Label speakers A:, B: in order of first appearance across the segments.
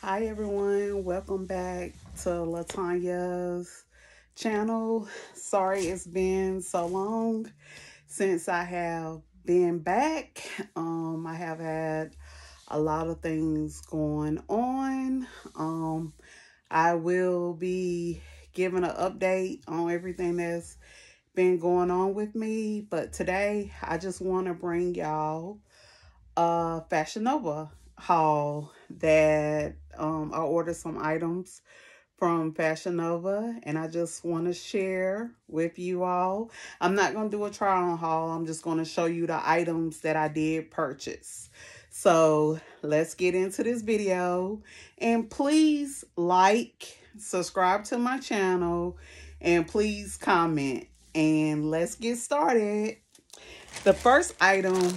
A: Hi everyone, welcome back to Latanya's channel. Sorry it's been so long since I have been back. I have had a lot of things going on. I will be giving an update on everything that's been going on with me, but today I just want to bring y'all Fashion Nova haul that I ordered some items from Fashion Nova, and I just want to share with you all. I'm not going to do a try on haul. I'm just going to show you the items that I did purchase. So let's get into this video, and please like, subscribe to my channel, and please comment, and let's get started. The first item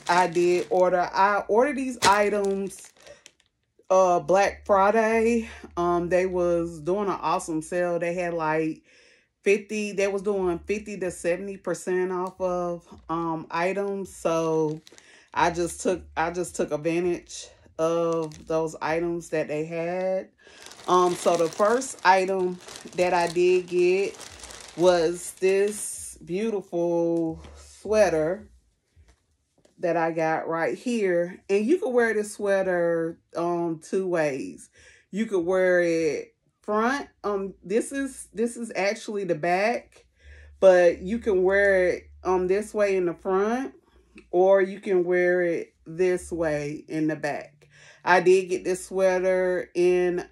A: I ordered these items Black Friday. They was doing an awesome sale. They had like 50, they was doing 50 to 70% off of items. So I just took advantage of those items that they had. So the first item that I did get was this beautiful sweater that I got right here. And you can wear this sweater two ways. You could wear it front. This is actually the back, but you can wear it this way in the front, or you can wear it this way in the back. I did get this sweater in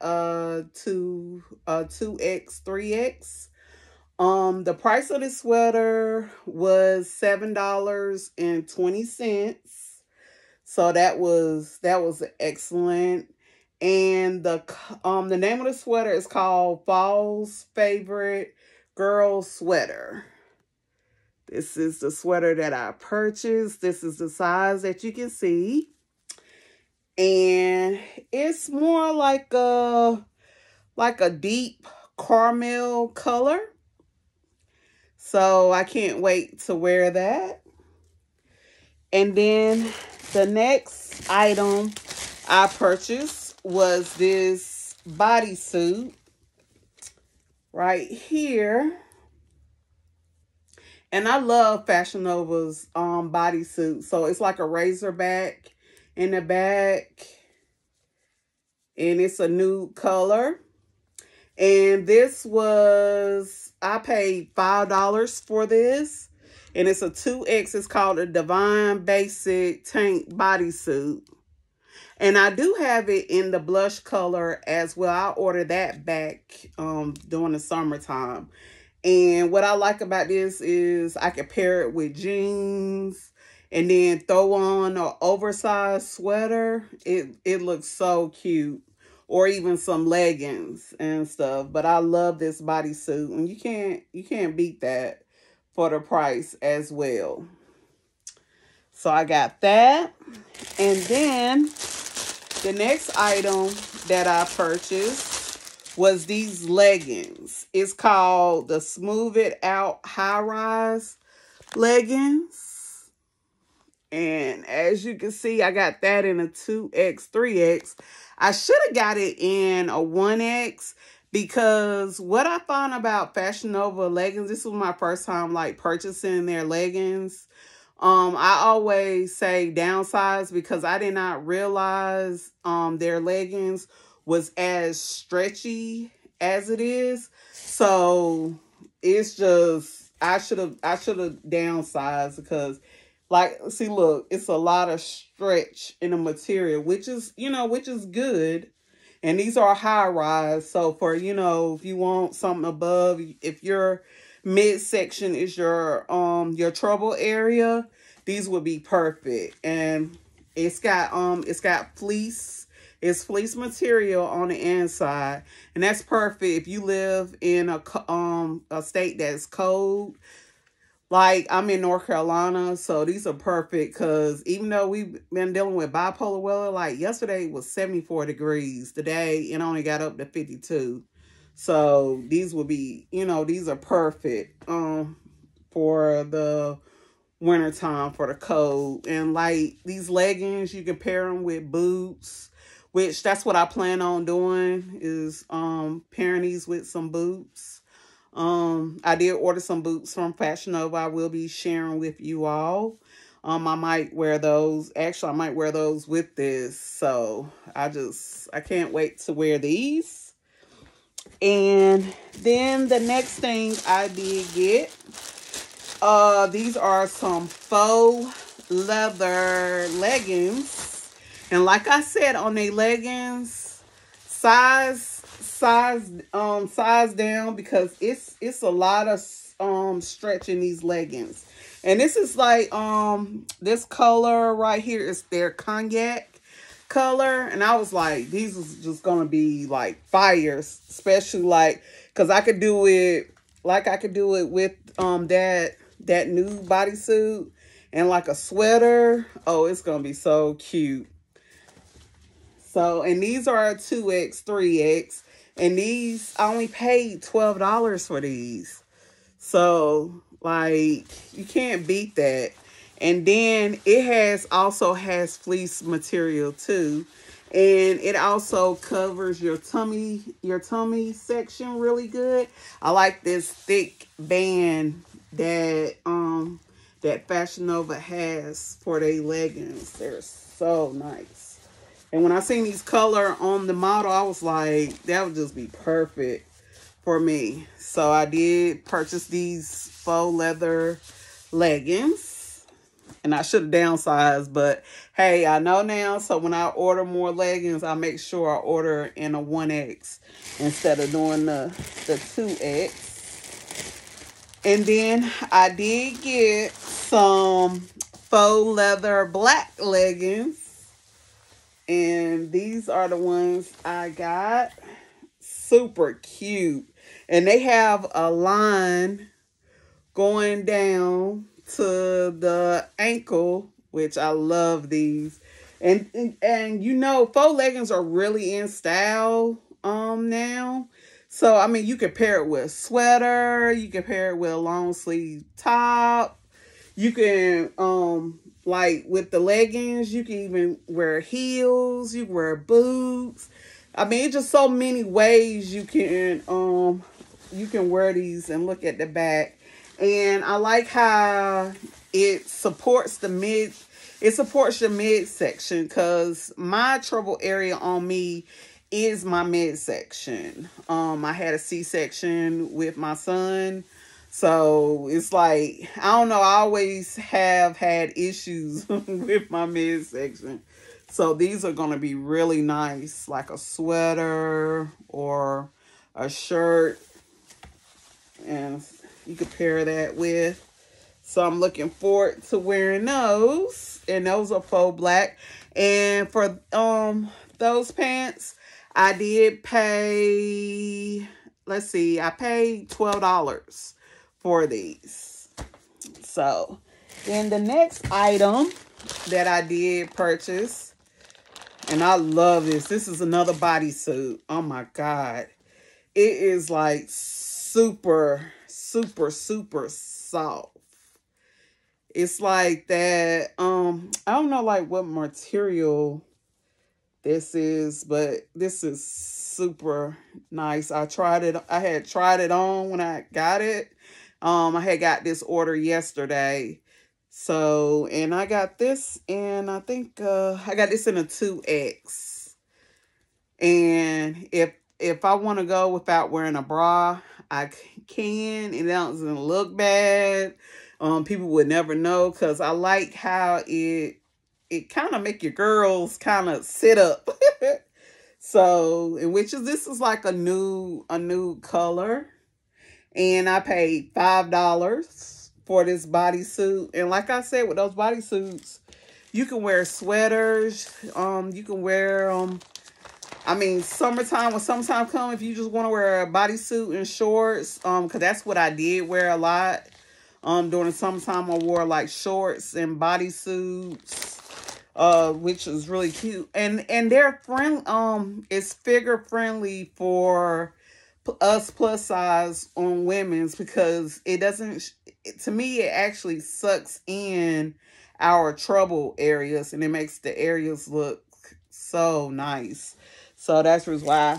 A: 2X, 3X. The price of this sweater was $7.20. So that was excellent. And the name of the sweater is called Fall's Favorite Girl Sweater. This is the sweater that I purchased. This is the size that you can see. And it's more like a deep caramel color. So I can't wait to wear that. And then the next item I purchased was this bodysuit right here. And I love Fashion Nova's bodysuit. So it's like a razorback in the back. And it's a nude color. And this was, I paid $5 for this. And it's a 2X. It's called a Divine Basic Tank Bodysuit. And I do have it in the blush color as well. I ordered that back during the summertime. And what I like about this is I can pair it with jeans and then throw on an oversized sweater. It looks so cute. Or even some leggings and stuff. But I love this bodysuit, and you can't beat that for the price as well. So I got that. And then the next item that I purchased was these leggings. It's called the Smooth It Out High Rise leggings. And as you can see, I got that in a 2X, 3X. I should have got it in a 1X because what I found about Fashion Nova leggings, this was my first time like purchasing their leggings. I always say downsize because I did not realize their leggings was as stretchy as it is. So it's just I should have downsized because like, see, look, it's a lot of stretch in the material, which is, which is good. And these are high rise. So for, if you want something above, if your midsection is your trouble area, these would be perfect. And it's got fleece. It's fleece material on the inside. And that's perfect if you live in a state that's cold. Like, I'm in North Carolina, so these are perfect because even though we've been dealing with bipolar weather, like yesterday was 74 degrees. Today, it only got up to 52. So these will be, these are perfect for the wintertime, for the cold. And like these leggings, you can pair them with boots, which that's what I plan on doing, is pairing these with some boots. I did order some boots from Fashion Nova. I will be sharing with you all. I might wear those. Actually, I might wear those with this. So I can't wait to wear these. And then the next thing I did get, these are some faux leather leggings. And like I said, on the leggings, size down, because it's a lot of stretch in these leggings. And this is like this color right here is their cognac color, and I was like, these is just gonna be like fire, especially like because I could do it with that new bodysuit and like a sweater. Oh, it's gonna be so cute. So, and these are 2X, 3X. And these, I only paid $12 for these. So, like, you can't beat that. And then it also has fleece material too. And it also covers your tummy section really good. I like this thick band that that Fashion Nova has for their leggings. They're so nice. And when I seen these color on the model, I was like, that would just be perfect for me. So I did purchase these faux leather leggings. And I should have downsized, but hey, I know now. So when I order more leggings, I make sure I order in a 1X instead of doing the 2X. And then I did get some faux leather black leggings. And these are the ones I got. Super cute. And they have a line going down to the ankle, which I love these. And you know, faux leggings are really in style now. So I mean, you can pair it with a sweater, you can pair it with a long sleeve top. You can like with the leggings, you can even wear heels, you can wear boots. I mean, it's just so many ways you can wear these. And look at the back. And I like how it supports the mid. It supports your midsection, because my trouble area on me is my midsection. I had a C-section with my son. So it's like, I don't know, I always have had issues with my midsection. So these are going to be really nice, like a sweater or a shirt. And you could pair that with. So I'm looking forward to wearing those. And those are faux black. And for those pants, I did pay, let's see, I paid $12 for these. So then the next item that I did purchase, and I love this. This is another bodysuit. Oh my God. It is like super, super, super soft. It's like that. I don't know like what material this is, but this is super nice. I had tried it on when I got it. I had got this order yesterday. So, and I got this, and I think I got this in a 2X. And if I want to go without wearing a bra, I can. It doesn't look bad. People would never know, because I like how it kind of make your girls kind of sit up. So, this is like a new color. And I paid $5 for this bodysuit. And like I said, with those bodysuits, you can wear sweaters. You can wear I mean, summertime, when summertime comes, if you just want to wear a bodysuit and shorts, because that's what I did wear a lot. During the summertime, I wore like shorts and bodysuits, which is really cute. And they're friendly. It's figure friendly for us plus size on women's, because it doesn't, to me, it actually sucks in our trouble areas, and it makes the areas look so nice. So that's the reason why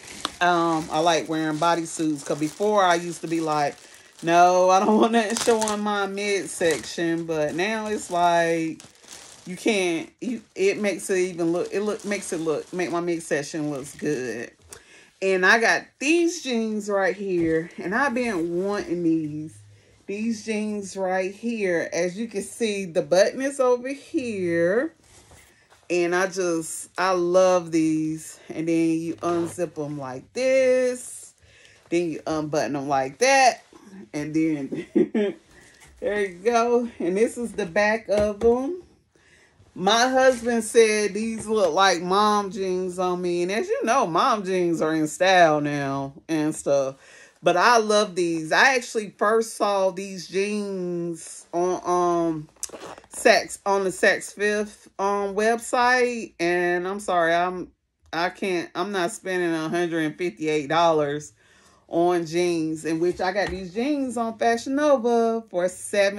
A: I like wearing bodysuits. Because before I used to be like, no, I don't want that showing my midsection. But now it's like you can't. It makes it even look. Make my midsection looks good. And I got these jeans right here, and I've been wanting these. These jeans right here. As you can see, the button is over here. And I love these. And then you unzip them like this. Then you unbutton them like that. And then, there you go. And this is the back of them. My husband said these look like mom jeans on me. And as you know, mom jeans are in style now and stuff. But I love these. I actually first saw these jeans on the Saks Fifth website. And I'm sorry, I'm not spending $158 on jeans, in which I got these jeans on Fashion Nova for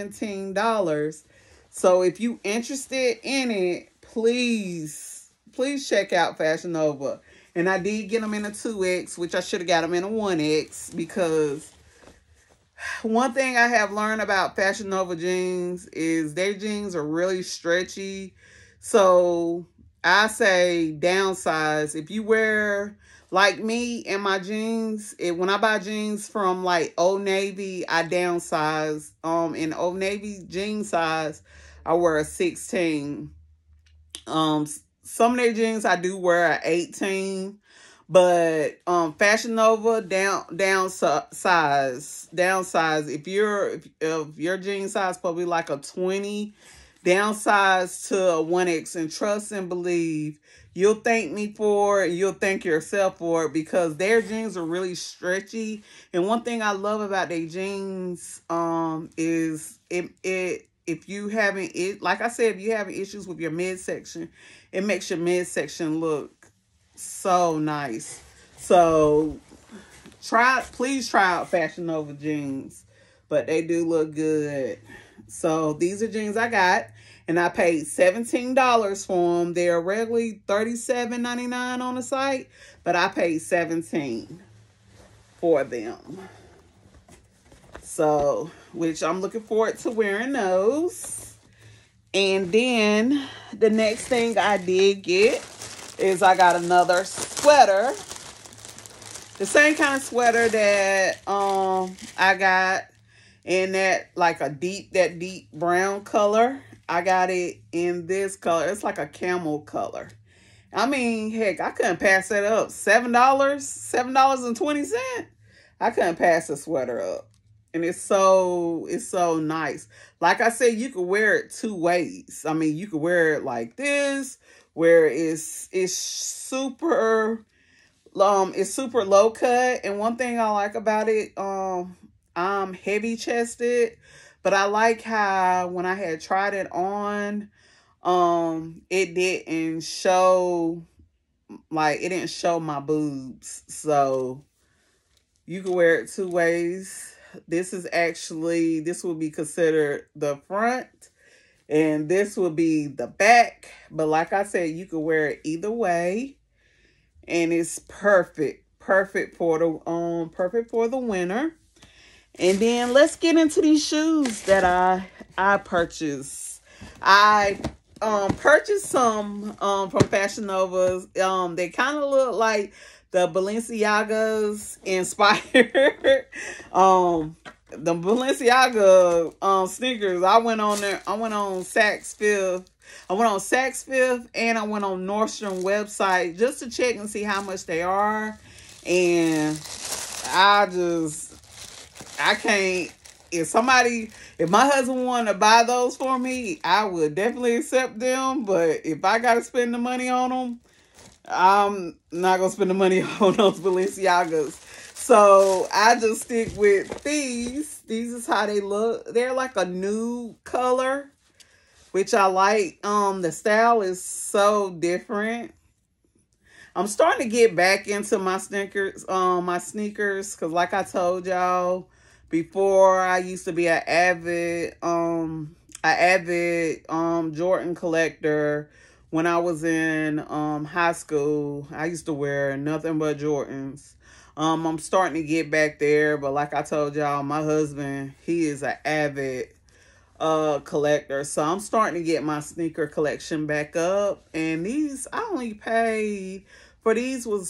A: $17. So if you interested in it, please check out Fashion Nova. And I did get them in a 2X, which I should have got them in a 1X, because one thing I have learned about Fashion Nova jeans is their jeans are really stretchy. So I say downsize. If you wear like me and my jeans, when I buy jeans from like Old Navy, I downsize. In Old Navy jean size, I wear a 16. Some of their jeans I do wear a 18. But Fashion Nova downsize. If your jean size probably like a 20, downsize to a 1X, and trust and believe you'll thank me for it. You'll thank yourself for it, because their jeans are really stretchy. And one thing I love about their jeans is if you haven't like I said, if you having issues with your midsection, it makes your midsection look so nice. So please try out Fashion Nova jeans, but they do look good. So these are jeans I got, and I paid $17 for them. They're regularly $37.99 on the site, but I paid $17 for them. So, which I'm looking forward to wearing those. And then the next thing I did get is I got another sweater. The same kind of sweater that I got in that deep brown color. I got it in this color. It's like a camel color. I mean, heck, I couldn't pass that up. $7.20. I couldn't pass the sweater up. And it's so nice. Like I said, you could wear it two ways. I mean, you could wear it like this, where it's super low cut. And one thing I like about it, I'm heavy chested, but I like how when I had tried it on, it didn't show my boobs. So you can wear it two ways. This will be considered the front, and this will be the back. But like I said, you can wear it either way, and it's perfect for the winter. And then let's get into these shoes that I purchased. I purchased some from Fashion Novas. They kind of look like the Balenciagas inspired. The Balenciaga sneakers. I went on Saks Fifth. I went on Saks Fifth, and I went on Nordstrom website just to check and see how much they are. And I can't. If my husband wanted to buy those for me, I would definitely accept them. But if I got to spend the money on them, I'm not going to spend the money on those Balenciagas. So I just stick with these. These is how they look. They're like a nude color, which I like. The style is so different. I'm starting to get back into my sneakers. Because like I told y'all before, I used to be an avid Jordan collector, when I was in high school, I used to wear nothing but Jordans. I'm starting to get back there, but like I told y'all, my husband, he is an avid collector. So I'm starting to get my sneaker collection back up. And these, I only paid for these was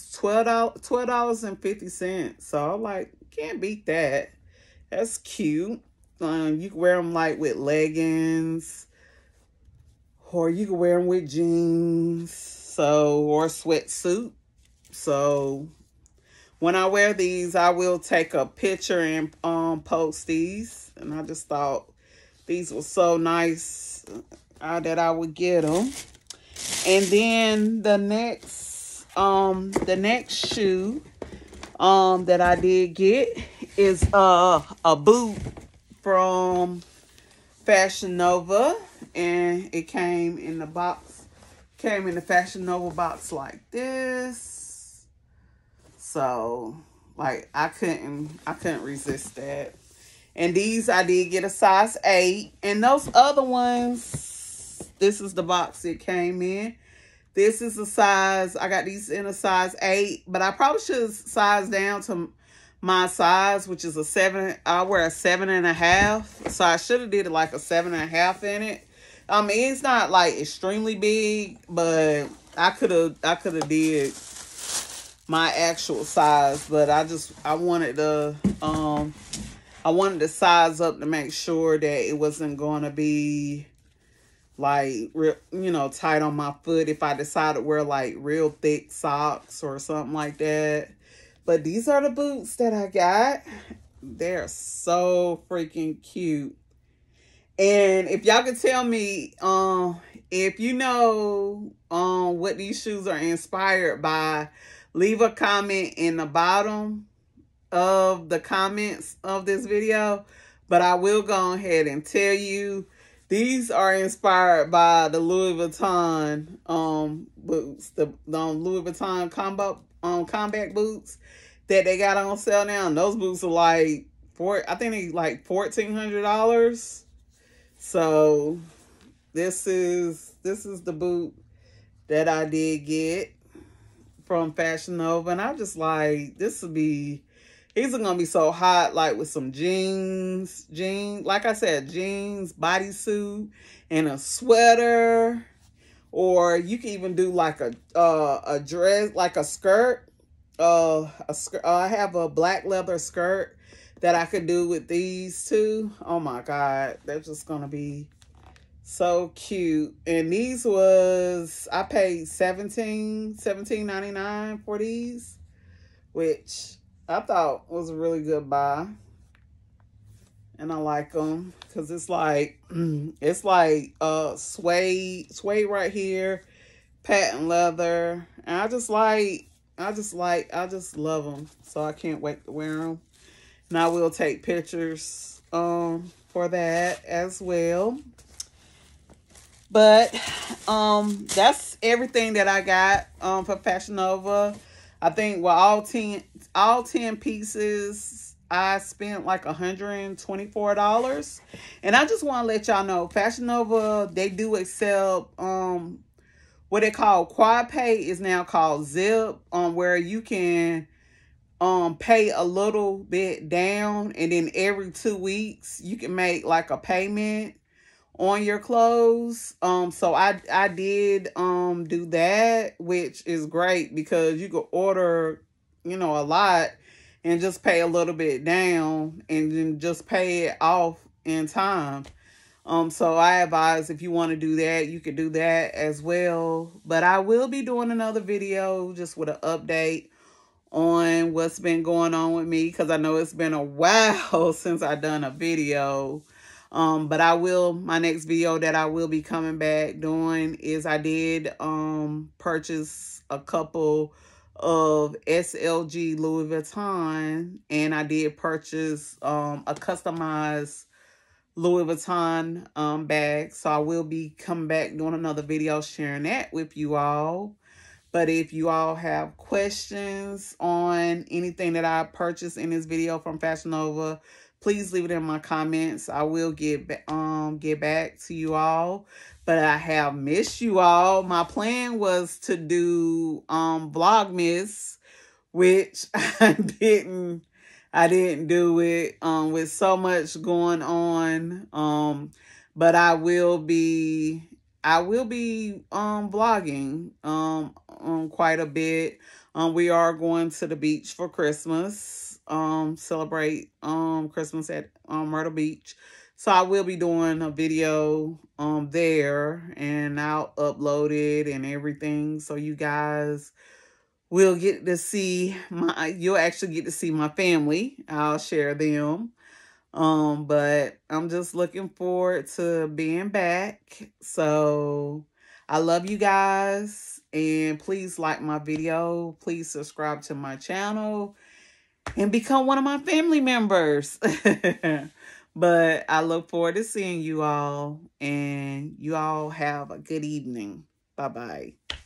A: $12.50. So I'm like, can't beat that. That's cute. You can wear them like with leggings, or you can wear them with jeans, so, or sweatsuit. So when I wear these, I will take a picture and post these. And I just thought these were so nice that I would get them. And then the next shoe that I did get is a boot from Fashion Nova, and it came in the box, came in the Fashion Nova box like this. So like I couldn't resist that. And these I did get a size 8, and those other ones, this is the box it came in. This is a size, I got these in a size 8, but I probably should size down to my size, which is a 7. I wear a 7.5, so I should have did it like a 7.5 in it. I mean, it's not like extremely big, but I could have did my actual size, but I wanted to size up to make sure that it wasn't going to be like, tight on my foot if I decided to wear like real thick socks or something like that. But these are the boots that I got. They're so freaking cute. And if y'all could tell me, if you know what these shoes are inspired by, leave a comment in the bottom of the comments of this video. But I will go ahead and tell you, these are inspired by the Louis Vuitton boots, the Louis Vuitton combat boots that they got on sale now. And those boots are like I think they like $1,400. So this is the boot that I did get from Fashion Nova, and I just like, these are gonna be so hot, like with some jeans, like I said, jeans, bodysuit, and a sweater. Or you can even do like a dress, like a skirt. I have a black leather skirt that I could do with these two. Oh my God, they're just gonna be so cute. And these I paid $17.99 for these, which I thought was a really good buy. And I like them because it's like suede right here, patent leather, and I just love them. So I can't wait to wear them. And I will take pictures for that as well. But that's everything that I got for Fashion Nova. I think with all 10 pieces, I spent like $124. And I just want to let y'all know, Fashion Nova, they do accept what they call Quad Pay is now called Zip, where you can pay a little bit down, and then every 2 weeks you can make like a payment on your clothes. So I did do that, which is great because you could order, a lot and just pay a little bit down and then just pay it off in time. So I advise, if you want to do that, you could do that as well. But I will be doing another video just with an update on what's been going on with me, because I know it's been a while since I've done a video. But my next video that I will be coming back doing is I did purchase a couple of SLG Louis Vuitton, and I did purchase a customized Louis Vuitton bag. So I will be coming back doing another video sharing that with you all. But if you all have questions on anything that I purchased in this video from Fashion Nova, please leave it in my comments. I will get back to you all. But I have missed you all. My plan was to do Vlogmas, which I didn't do it with so much going on. But I will be vlogging quite a bit. We are going to the beach for Christmas. Celebrate Christmas at Myrtle Beach. So I will be doing a video there, and I'll upload it and everything, so you guys will get to see you'll actually get to see my family. I'll share them. But I'm just looking forward to being back. So I love you guys, and please like my video. Please subscribe to my channel and become one of my family members. But I look forward to seeing you all, and you all have a good evening. Bye-bye.